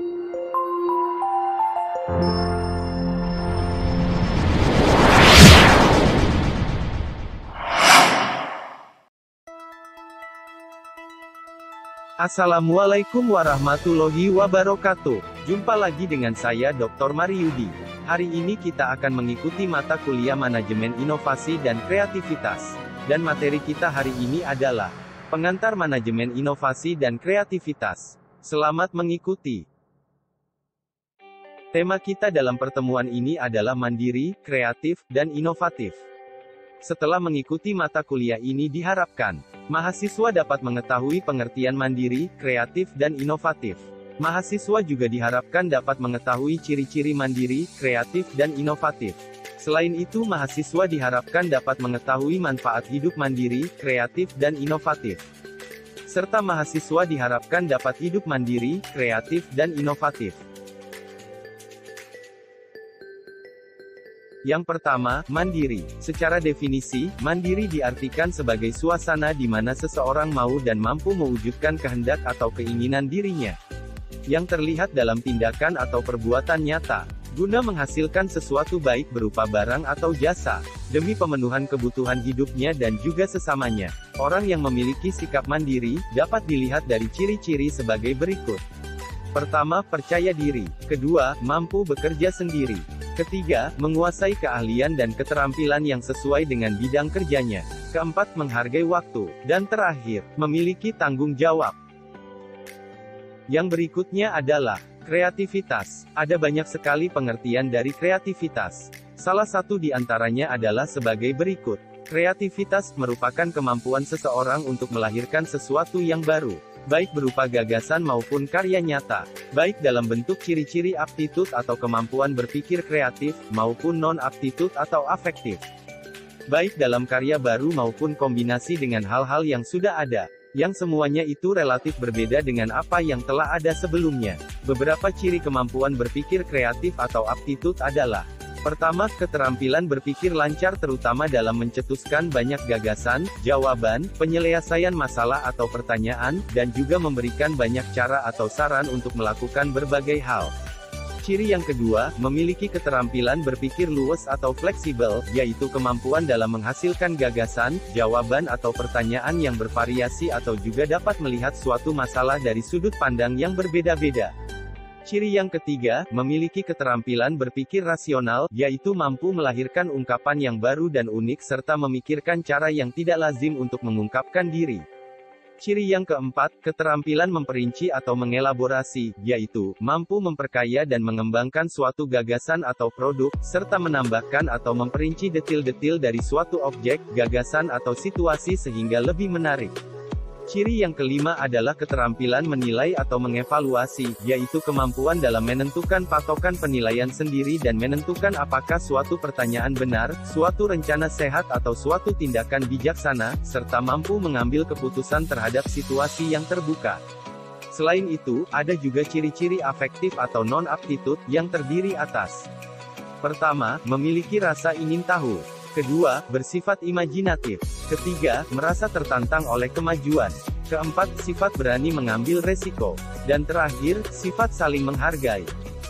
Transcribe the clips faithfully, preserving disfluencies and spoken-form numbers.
Assalamualaikum warahmatullahi wabarakatuh. Jumpa lagi dengan saya doktor Mariudi. Hari ini kita akan mengikuti mata kuliah Manajemen Inovasi dan Kreativitas. Dan materi kita hari ini adalah Pengantar Manajemen Inovasi dan Kreativitas. Selamat mengikuti. Tema kita dalam pertemuan ini adalah mandiri, kreatif, dan inovatif. Setelah mengikuti mata kuliah ini diharapkan mahasiswa dapat mengetahui pengertian mandiri, kreatif, dan inovatif. Mahasiswa juga diharapkan dapat mengetahui ciri-ciri mandiri, kreatif, dan inovatif. Selain itu, mahasiswa diharapkan dapat mengetahui manfaat hidup mandiri, kreatif, dan inovatif. Serta mahasiswa diharapkan dapat hidup mandiri, kreatif, dan inovatif. Yang pertama, mandiri. Secara definisi, mandiri diartikan sebagai suasana di mana seseorang mau dan mampu mewujudkan kehendak atau keinginan dirinya, yang terlihat dalam tindakan atau perbuatan nyata, guna menghasilkan sesuatu baik berupa barang atau jasa, demi pemenuhan kebutuhan hidupnya dan juga sesamanya. Orang yang memiliki sikap mandiri, dapat dilihat dari ciri-ciri sebagai berikut. Pertama, percaya diri. Kedua, mampu bekerja sendiri. Ketiga, menguasai keahlian dan keterampilan yang sesuai dengan bidang kerjanya. Keempat, menghargai waktu. Dan terakhir, memiliki tanggung jawab. Yang berikutnya adalah kreativitas. Ada banyak sekali pengertian dari kreativitas. Salah satu di antaranya adalah sebagai berikut. Kreativitas merupakan kemampuan seseorang untuk melahirkan sesuatu yang baru, baik berupa gagasan maupun karya nyata, baik dalam bentuk ciri-ciri aptitude atau kemampuan berpikir kreatif, maupun non-aptitude atau afektif. Baik dalam karya baru maupun kombinasi dengan hal-hal yang sudah ada, yang semuanya itu relatif berbeda dengan apa yang telah ada sebelumnya. Beberapa ciri kemampuan berpikir kreatif atau aptitude adalah: pertama, keterampilan berpikir lancar terutama dalam mencetuskan banyak gagasan, jawaban, penyelesaian masalah atau pertanyaan, dan juga memberikan banyak cara atau saran untuk melakukan berbagai hal. Ciri yang kedua, memiliki keterampilan berpikir luas atau fleksibel, yaitu kemampuan dalam menghasilkan gagasan, jawaban atau pertanyaan yang bervariasi atau juga dapat melihat suatu masalah dari sudut pandang yang berbeda-beda. Ciri yang ketiga, memiliki keterampilan berpikir rasional, yaitu mampu melahirkan ungkapan yang baru dan unik serta memikirkan cara yang tidak lazim untuk mengungkapkan diri. Ciri yang keempat, keterampilan memperinci atau mengelaborasi, yaitu mampu memperkaya dan mengembangkan suatu gagasan atau produk, serta menambahkan atau memperinci detil-detil dari suatu objek, gagasan atau situasi sehingga lebih menarik. Ciri yang kelima adalah keterampilan menilai atau mengevaluasi, yaitu kemampuan dalam menentukan patokan penilaian sendiri dan menentukan apakah suatu pertanyaan benar, suatu rencana sehat atau suatu tindakan bijaksana, serta mampu mengambil keputusan terhadap situasi yang terbuka. Selain itu, ada juga ciri-ciri afektif atau non-aptitude, yang terdiri atas: pertama, memiliki rasa ingin tahu. Kedua, bersifat imajinatif. Ketiga, merasa tertantang oleh kemajuan. Keempat, sifat berani mengambil resiko. Dan terakhir, sifat saling menghargai.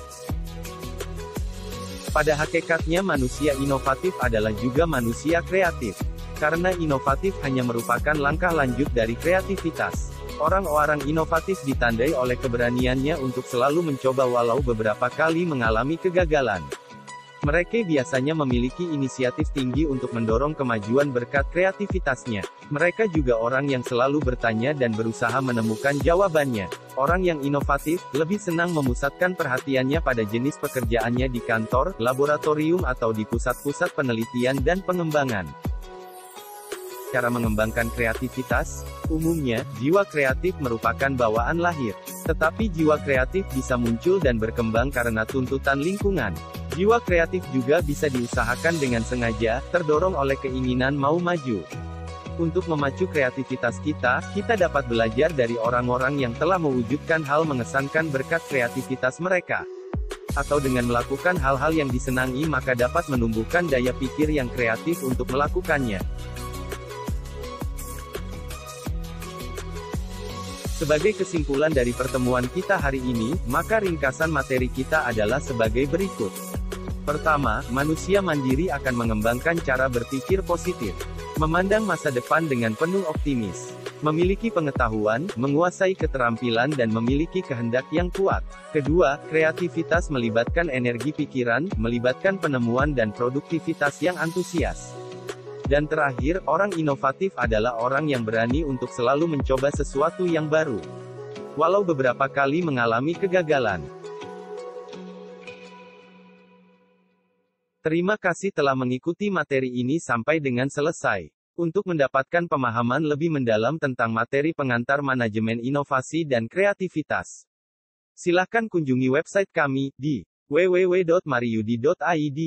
Pada hakikatnya manusia inovatif adalah juga manusia kreatif. Karena inovatif hanya merupakan langkah lanjut dari kreativitas. Orang-orang inovatif ditandai oleh keberaniannya untuk selalu mencoba walau beberapa kali mengalami kegagalan. Mereka biasanya memiliki inisiatif tinggi untuk mendorong kemajuan berkat kreativitasnya. Mereka juga orang yang selalu bertanya dan berusaha menemukan jawabannya. Orang yang inovatif, lebih senang memusatkan perhatiannya pada jenis pekerjaannya di kantor, laboratorium atau di pusat-pusat penelitian dan pengembangan. Cara mengembangkan kreativitas, umumnya, jiwa kreatif merupakan bawaan lahir. Tetapi jiwa kreatif bisa muncul dan berkembang karena tuntutan lingkungan. Jiwa kreatif juga bisa diusahakan dengan sengaja, terdorong oleh keinginan mau maju. Untuk memacu kreativitas kita, kita dapat belajar dari orang-orang yang telah mewujudkan hal mengesankan berkat kreativitas mereka. Atau dengan melakukan hal-hal yang disenangi maka dapat menumbuhkan daya pikir yang kreatif untuk melakukannya. Sebagai kesimpulan dari pertemuan kita hari ini, maka ringkasan materi kita adalah sebagai berikut. Pertama, manusia mandiri akan mengembangkan cara berpikir positif, memandang masa depan dengan penuh optimis, memiliki pengetahuan, menguasai keterampilan dan memiliki kehendak yang kuat. Kedua, kreativitas melibatkan energi pikiran, melibatkan penemuan dan produktivitas yang antusias. Dan terakhir, orang inovatif adalah orang yang berani untuk selalu mencoba sesuatu yang baru, walau beberapa kali mengalami kegagalan. Terima kasih telah mengikuti materi ini sampai dengan selesai. Untuk mendapatkan pemahaman lebih mendalam tentang materi pengantar manajemen inovasi dan kreativitas, silakan kunjungi website kami di w w w titik mariyudi titik i d.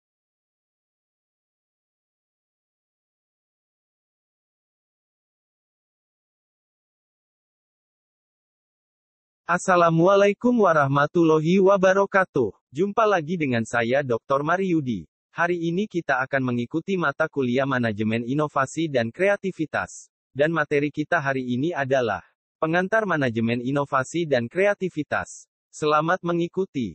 Assalamualaikum warahmatullahi wabarakatuh. Jumpa lagi dengan saya doktor Mariyudi. Hari ini kita akan mengikuti mata kuliah Manajemen Inovasi dan Kreativitas. Dan materi kita hari ini adalah Pengantar Manajemen Inovasi dan Kreativitas. Selamat mengikuti.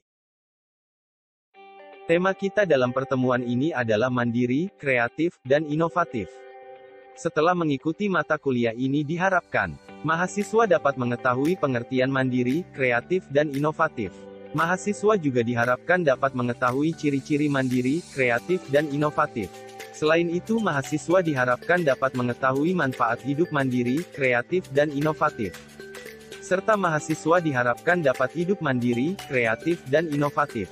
Tema kita dalam pertemuan ini adalah mandiri, kreatif, dan inovatif. Setelah mengikuti mata kuliah ini diharapkan, mahasiswa dapat mengetahui pengertian mandiri, kreatif, dan inovatif. Mahasiswa juga diharapkan dapat mengetahui ciri-ciri mandiri, kreatif, dan inovatif. Selain itu, mahasiswa diharapkan dapat mengetahui manfaat hidup mandiri, kreatif, dan inovatif. Serta mahasiswa diharapkan dapat hidup mandiri, kreatif, dan inovatif.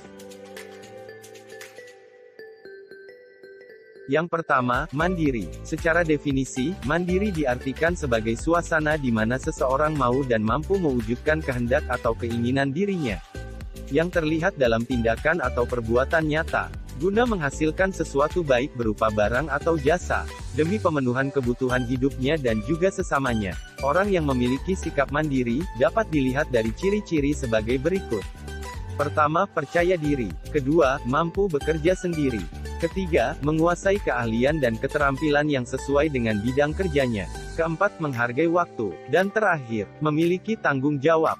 Yang pertama, mandiri. Secara definisi, mandiri diartikan sebagai suasana di mana seseorang mau dan mampu mewujudkan kehendak atau keinginan dirinya, yang terlihat dalam tindakan atau perbuatan nyata, guna menghasilkan sesuatu baik berupa barang atau jasa, demi pemenuhan kebutuhan hidupnya dan juga sesamanya. Orang yang memiliki sikap mandiri, dapat dilihat dari ciri-ciri sebagai berikut. Pertama, percaya diri. Kedua, mampu bekerja sendiri. Ketiga, menguasai keahlian dan keterampilan yang sesuai dengan bidang kerjanya. Keempat, menghargai waktu. Dan terakhir, memiliki tanggung jawab.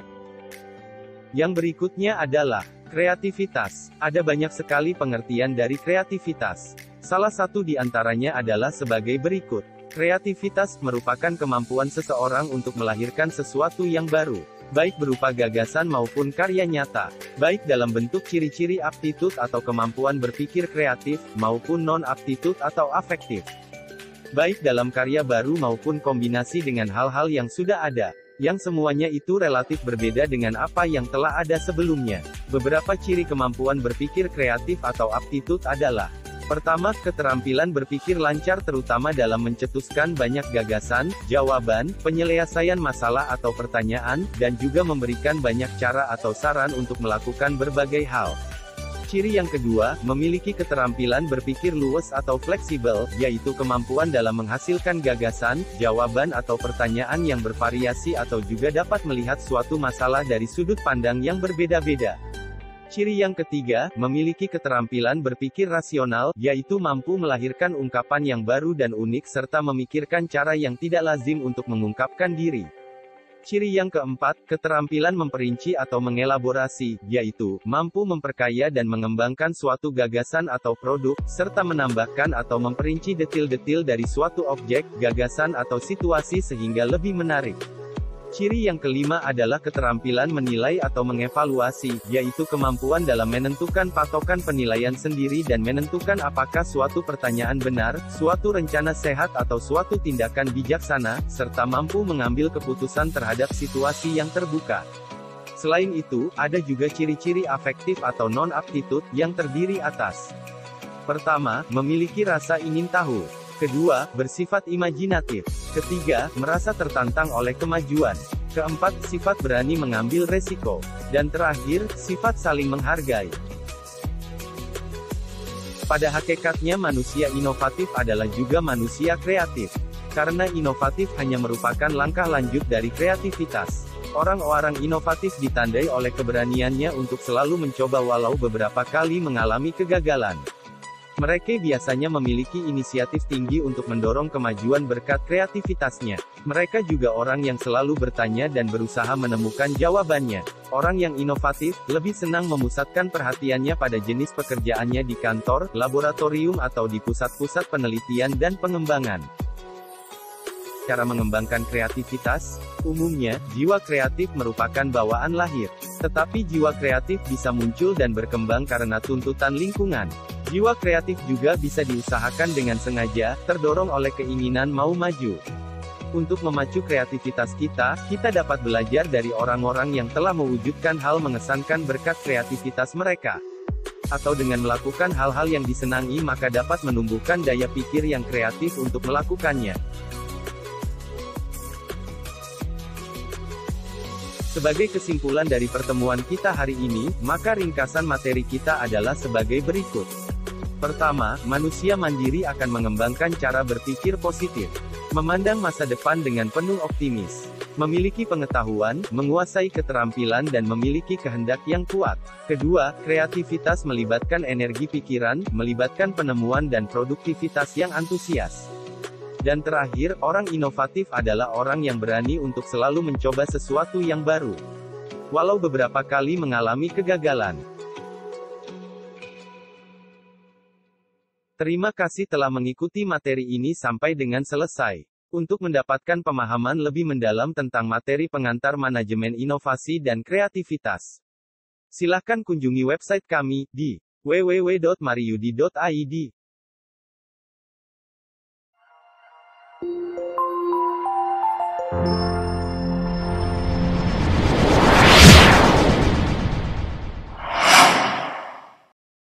Yang berikutnya adalah kreativitas. Ada banyak sekali pengertian dari kreativitas. Salah satu di antaranya adalah sebagai berikut. Kreativitas merupakan kemampuan seseorang untuk melahirkan sesuatu yang baru, baik berupa gagasan maupun karya nyata, baik dalam bentuk ciri-ciri aptitude atau kemampuan berpikir kreatif, maupun non-aptitude atau afektif. Baik dalam karya baru maupun kombinasi dengan hal-hal yang sudah ada, yang semuanya itu relatif berbeda dengan apa yang telah ada sebelumnya. Beberapa ciri kemampuan berpikir kreatif atau aptitude adalah: pertama, keterampilan berpikir lancar terutama dalam mencetuskan banyak gagasan, jawaban, penyelesaian masalah atau pertanyaan, dan juga memberikan banyak cara atau saran untuk melakukan berbagai hal. Ciri yang kedua, memiliki keterampilan berpikir luwes atau fleksibel, yaitu kemampuan dalam menghasilkan gagasan, jawaban atau pertanyaan yang bervariasi atau juga dapat melihat suatu masalah dari sudut pandang yang berbeda-beda. Ciri yang ketiga, memiliki keterampilan berpikir rasional, yaitu mampu melahirkan ungkapan yang baru dan unik serta memikirkan cara yang tidak lazim untuk mengungkapkan diri. Ciri yang keempat, keterampilan memperinci atau mengelaborasi, yaitu mampu memperkaya dan mengembangkan suatu gagasan atau produk, serta menambahkan atau memperinci detil-detil dari suatu objek, gagasan atau situasi sehingga lebih menarik. Ciri yang kelima adalah keterampilan menilai atau mengevaluasi, yaitu kemampuan dalam menentukan patokan penilaian sendiri dan menentukan apakah suatu pertanyaan benar, suatu rencana sehat atau suatu tindakan bijaksana, serta mampu mengambil keputusan terhadap situasi yang terbuka. Selain itu, ada juga ciri-ciri afektif atau non-aptitude, yang terdiri atas: pertama, memiliki rasa ingin tahu. Kedua, bersifat imajinatif. Ketiga, merasa tertantang oleh kemajuan. Keempat, sifat berani mengambil resiko. Dan terakhir, sifat saling menghargai. Pada hakikatnya manusia inovatif adalah juga manusia kreatif. Karena inovatif hanya merupakan langkah lanjut dari kreativitas. Orang-orang inovatif ditandai oleh keberaniannya untuk selalu mencoba walau beberapa kali mengalami kegagalan. Mereka biasanya memiliki inisiatif tinggi untuk mendorong kemajuan berkat kreativitasnya. Mereka juga orang yang selalu bertanya dan berusaha menemukan jawabannya. Orang yang inovatif, lebih senang memusatkan perhatiannya pada jenis pekerjaannya di kantor, laboratorium atau di pusat-pusat penelitian dan pengembangan. Cara mengembangkan kreativitas? Umumnya, jiwa kreatif merupakan bawaan lahir. Tetapi jiwa kreatif bisa muncul dan berkembang karena tuntutan lingkungan. Jiwa kreatif juga bisa diusahakan dengan sengaja, terdorong oleh keinginan mau maju. Untuk memacu kreativitas kita, kita dapat belajar dari orang-orang yang telah mewujudkan hal mengesankan berkat kreativitas mereka. Atau dengan melakukan hal-hal yang disenangi maka dapat menumbuhkan daya pikir yang kreatif untuk melakukannya. Sebagai kesimpulan dari pertemuan kita hari ini, maka ringkasan materi kita adalah sebagai berikut. Pertama, manusia mandiri akan mengembangkan cara berpikir positif, memandang masa depan dengan penuh optimis, memiliki pengetahuan, menguasai keterampilan dan memiliki kehendak yang kuat. Kedua, kreativitas melibatkan energi pikiran, melibatkan penemuan dan produktivitas yang antusias. Dan terakhir, orang inovatif adalah orang yang berani untuk selalu mencoba sesuatu yang baru, walau beberapa kali mengalami kegagalan. Terima kasih telah mengikuti materi ini sampai dengan selesai. Untuk mendapatkan pemahaman lebih mendalam tentang materi pengantar manajemen inovasi dan kreativitas, silakan kunjungi website kami di w w w titik mariyudi titik i d. Thank you.